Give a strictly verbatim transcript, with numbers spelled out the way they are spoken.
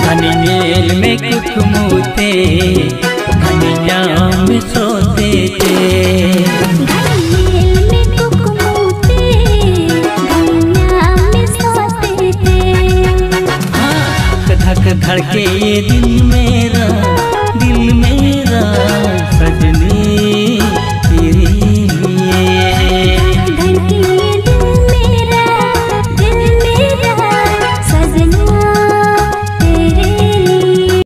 घनी मेल में कुकमूते घनिया में सोते थे। धक धड़के ये दिल मेरा, दिल मेरा सजनी